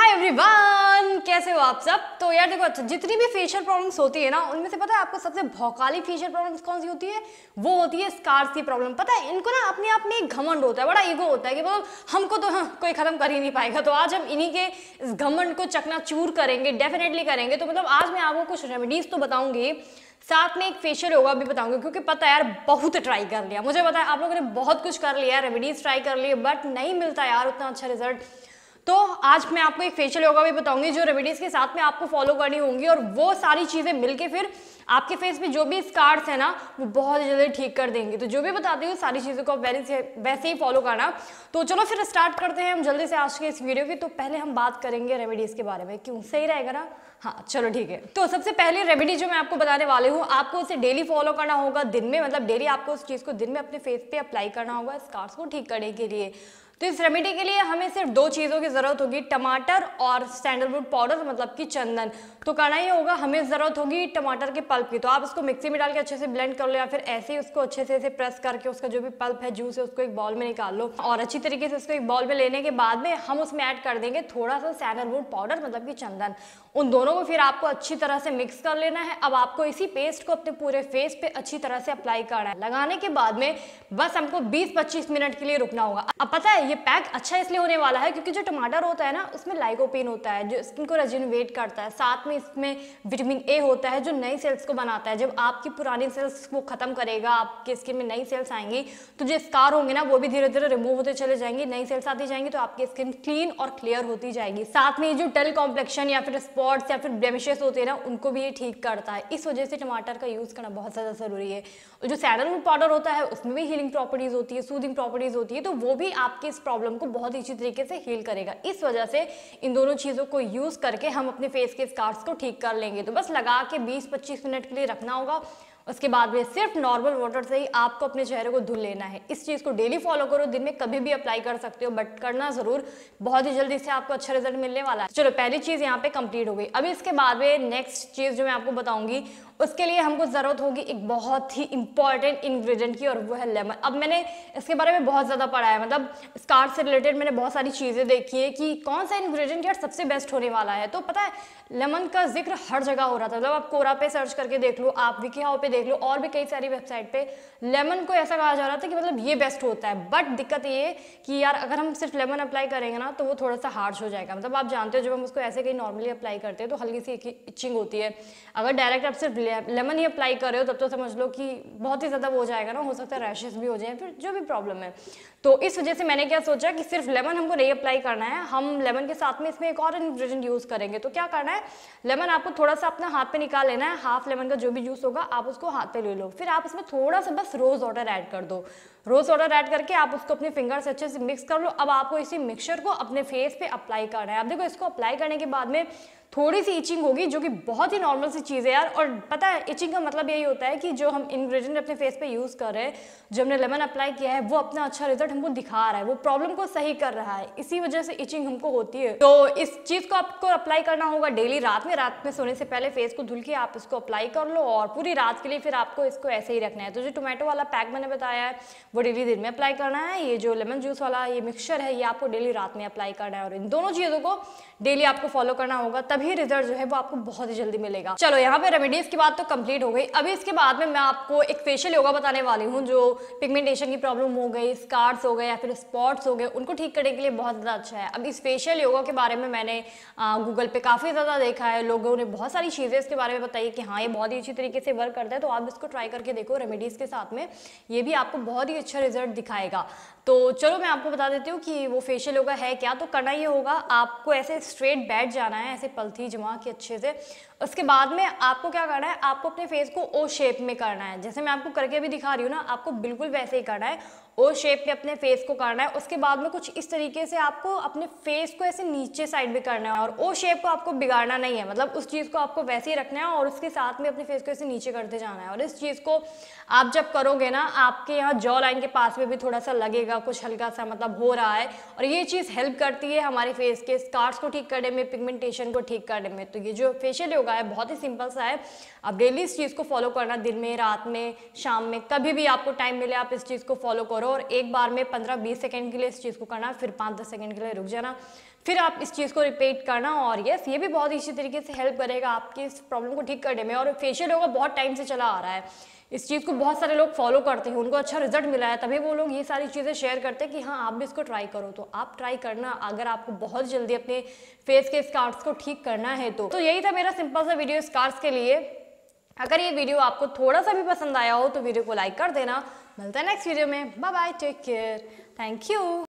Everyone, कैसे हो आप सब। तो यार देखो, अच्छा जितनी भी फेशियल प्रॉब्लम्स होती है ना, उनमें से पता है आपको सबसे भौकाली फेशियल प्रॉब्लम्स कौन सी होती है? वो होती है स्कार्स की प्रॉब्लम। पता है इनको ना अपने आप में एक घमंड होता है, बड़ा ईगो होता है कि मतलब हमको तो कोई खत्म कर ही नहीं पाएगा। तो आज हम इन्हीं के इस घमंड को चकनाचूर करेंगे, डेफिनेटली करेंगे। तो मतलब आज मैं आपको कुछ रेमेडीज तो बताऊंगी, साथ में एक फेशियल योगा भी बताऊंगी, क्योंकि पता है यार बहुत ट्राई कर लिया, मुझे पता है आप लोगों ने बहुत कुछ कर लिया, रेमेडीज ट्राई कर लिए, बट नहीं मिलता यार उतना अच्छा रिजल्ट। तो आज मैं आपको एक फेशियल योगा भी बताऊंगी जो रेमेडीज के साथ में आपको फॉलो करनी होंगी, और वो सारी चीजें मिलके फिर आपके फेस पे जो भी स्कार्स है ना वो बहुत जल्दी ठीक कर देंगे। तो जो भी बताती हूँ सारी चीजों को वैसे ही फॉलो करना। तो चलो फिर स्टार्ट करते हैं हम जल्दी से आज के इस वीडियो की। तो पहले हम बात करेंगे रेमेडीज के बारे में, क्यों सही रहेगा ना। हाँ चलो ठीक है। तो सबसे पहले रेमेडी जो मैं आपको बताने वाली हूँ, आपको उसे डेली फॉलो करना होगा दिन में, मतलब डेली आपको उस चीज को दिन में अपने फेस पे अप्लाई करना होगा स्कार्स को ठीक करने के लिए। तो इस रेमेडी के लिए हमें सिर्फ दो चीज़ों की ज़रूरत होगी, टमाटर और सैंडलवुड पाउडर, मतलब कि चंदन। तो करना ही होगा, हमें ज़रूरत होगी टमाटर के पल्प की। तो आप उसको मिक्सी में डाल के अच्छे से ब्लेंड कर लो, या फिर ऐसे ही उसको अच्छे से प्रेस करके उसका जो भी पल्प है, जूस है, उसको एक बाउल में निकाल लो। और अच्छी तरीके से उसको एक बाउल में लेने के बाद में हम उसमें ऐड कर देंगे थोड़ा सा सैंडलवुड पाउडर, मतलब कि चंदन। उन दोनों को फिर आपको अच्छी तरह से मिक्स कर लेना है। अब आपको इसी पेस्ट को अपने पूरे फेस पे अच्छी तरह से अप्लाई करना है। लगाने के बाद में बस हमको 20-25 मिनट के लिए रुकना होगा। अब पता है ये पैक अच्छा इसलिए होने वाला है क्योंकि जो टमाटर होता है ना उसमें लाइकोपीन होता है जो स्किन को रेजिनवेट करता है, साथ में इसमें विटामिन ए होता है जो नई सेल्स को बनाता है। जब आपकी पुरानी सेल्स को खत्म करेगा, आपके स्किन में नई सेल्स आएंगी, तो जो स्कार होंगे ना वो भी धीरे धीरे रिमूव होते चले जाएंगे, नई सेल्स आती जाएंगी, तो आपकी स्किन क्लीन और क्लियर होती जाएगी। साथ में जो डल कॉम्प्लेक्शन या फिर स्पॉट्स या फिर ब्लेमिशेस होते हैं ना उनको भी ये ठीक करता है। इस वजह से टमाटर का यूज करना बहुत ज्यादा जरूरी है। और जो सैंडलवुड पाउडर होता है उसमें भी हीलिंग प्रॉपर्टीज होती है, सूदिंग प्रॉपर्टीज होती है, तो वो भी आपके इस प्रॉब्लम को बहुत अच्छी तरीके से हील करेगा। इस वजह से इन दोनों चीजों को यूज करके हम अपने फेस के स्कार्स को ठीक कर लेंगे। तो बस लगा के 20-25 मिनट के लिए रखना होगा। उसके बाद में सिर्फ नॉर्मल वाटर से ही आपको अपने चेहरे को धुल लेना है। इस चीज को डेली फॉलो करो, दिन में कभी भी अप्लाई कर सकते हो, बट करना जरूर, बहुत ही जल्दी से आपको अच्छा रिजल्ट मिलने वाला है। चलो पहली चीज यहाँ पे कंप्लीट हो गई। अभी इसके बाद में नेक्स्ट चीज जो मैं आपको बताऊंगी, उसके लिए हमको जरूरत होगी एक बहुत ही इंपॉर्टेंट इंग्रेडिएंट की, और वो है लेमन। अब मैंने इसके बारे में बहुत ज्यादा पढ़ा है, मतलब स्कार से रिलेटेड मैंने बहुत सारी चीजें देखी है कि कौन सा इंग्रेडिएंट यार सबसे बेस्ट होने वाला है। तो पता है लेमन का जिक्र हर जगह हो रहा था, मतलब आप कोरा पे सर्च करके देख लो, आप विकीहाउ पे देख लो, और भी कई सारी वेबसाइट पे लेमन को ऐसा कहा जा रहा था कि मतलब ये बेस्ट होता है। बट दिक्कत ये कि यार अगर हम सिर्फ लेमन अप्लाई करेंगे ना तो वो थोड़ा सा हार्श हो जाएगा। मतलब आप जानते हो जब हम उसको ऐसे कहीं नॉर्मली अप्लाई करते हैं तो हल्की सी इचिंग होती है। अगर डायरेक्ट आप सिर्फ लेमन ही अप्लाई कर रहे हो तब तो समझ लो कि बहुत ही ज़्यादा वो हो जाएगा ना, हो सकता है रैशेस भी हो जाए, फिर जो भी प्रॉब्लम है। तो इस वजह से मैंने क्या सोचा कि सिर्फ लेमन हमको नहीं अप्लाई करना है, हम लेमन के साथ में इसमें एक और इंग्रेडिएंट यूज़ करेंगे। तो क्या करना है, लेमन आपको थोड़ा सा अपना हाथ पे निकाल लेना है, हाफ लेमन का जो भी जूस होगा आप उसको हाथ पे ले लो, फिर आप इसमें थोड़ा सा बस रोज वाटर ऐड कर दो। रोज वाटर ऐड करके आप उसको अपने फिंगर से अच्छे से मिक्स कर लो। अब आपको इसी मिक्सचर को अपने फेस पे अप्लाई करना है। अब देखो इसको अप्लाई करने के बाद में थोड़ी सी इचिंग होगी, जो कि बहुत ही नॉर्मल सी चीज़ है यार। और पता है इचिंग का मतलब यही होता है कि जो हम इंग्रेडिएंट अपने फेस पे यूज़ कर रहे हैं, जो हमने लेमन अप्लाई किया है, वो अपना अच्छा रिजल्ट हमको दिखा रहा है, वो प्रॉब्लम को सही कर रहा है, इसी वजह से इचिंग हमको होती है। तो इस चीज़ को आपको अप्लाई करना होगा डेली रात में सोने से पहले फेस को धुल के आप इसको अप्लाई कर लो, और पूरी रात के लिए फिर आपको इसको ऐसे ही रखना है। तो जो टोमेटो वाला पैक मैंने बताया है वो डेली दिन में अप्लाई करना है, ये जो लेमन जूस वाला ये मिक्सचर है ये आपको डेली रात में अप्लाई करना है, और इन दोनों चीज़ों को डेली आपको फॉलो करना होगा, तभी रिजल्ट जो है वो आपको बहुत ही जल्दी मिलेगा। चलो यहाँ पे रेमेडीज की बात तो कंप्लीट हो गई। अभी इसके बाद में मैं आपको एक फेशियल योगा बताने वाली हूँ जो पिगमेंटेशन की प्रॉब्लम हो गई, स्कार्स हो गए या फिर स्पॉट्स हो गए, उनको ठीक करने के लिए बहुत ज़्यादा अच्छा है। अब इस फेशियल योगा के बारे में मैंने गूगल पे काफ़ी ज़्यादा देखा है, लोगों ने बहुत सारी चीज़ें इसके बारे में बताई कि हाँ ये बहुत ही अच्छी तरीके से वर्क करता है। तो आप इसको ट्राई करके देखो रेमेडीज़ के साथ में, ये भी आपको बहुत ही अच्छा रिजल्ट दिखाएगा। तो चलो मैं आपको बता देती हूँ कि वो फेशियल योगा है क्या। तो करना ये होगा, आपको ऐसे स्ट्रेट बैठ जाना है, ऐसे पलथी जमा के अच्छे से। उसके बाद में आपको क्या करना है, आपको अपने फेस को ओ शेप में करना है, जैसे मैं आपको करके भी दिखा रही हूँ ना, आपको बिल्कुल वैसे ही करना है, ओ शेप में अपने फेस को करना है। उसके बाद में कुछ इस तरीके से आपको अपने फेस को ऐसे नीचे साइड में करना है, और ओ शेप को आपको बिगाड़ना नहीं है, मतलब उस चीज़ को आपको वैसे ही रखना है, और उसके साथ में अपने फेस को ऐसे नीचे करते जाना है। और इस चीज़ को आप जब करोगे ना, आपके यहाँ जॉ लाइन के पास में भी थोड़ा सा लगेगा कुछ हल्का सा, मतलब हो रहा है, और ये चीज़ हेल्प करती है हमारे फेस के स्कार्स को ठीक करने में, पिगमेंटेशन को ठीक करने में। तो ये जो फेशियल योगा है बहुत ही सिंपल सा है, आप डेली इस चीज़ को फॉलो करना, दिन में, रात में, शाम में, कभी भी आपको टाइम मिले आप इस चीज़ को फॉलो करो। करो और एक बार में 15-20 सेकंड के लिए इस चीज़ को करना, फिर 5-10 सेकंड के लिए रुक जाना, फिर आप इस चीज़ को रिपीट करना। और यस, ये भी बहुत इसी तरीके से हेल्प करेगा आपकी इस प्रॉब्लम को ठीक करने में। और फेशियल योगा बहुत टाइम से चला आ रहा है, इस चीज़ को बहुत सारे लोग फॉलो करते हैं, उनको अच्छा रिजल्ट मिला है, तभी वो लोग ये सारी चीज़ें शेयर करते हैं कि हाँ आप भी इसको ट्राई करो। तो आप ट्राई करना अगर आपको बहुत जल्दी अपने फेस के स्कार्स को ठीक करना है तो यही था मेरा सिंपल सा वीडियो स्कार्स के लिए। अगर ये वीडियो आपको थोड़ा सा भी पसंद आया हो तो वीडियो को लाइक कर देना। मिलता है नेक्स्ट वीडियो में। Bye bye, take care, thank you.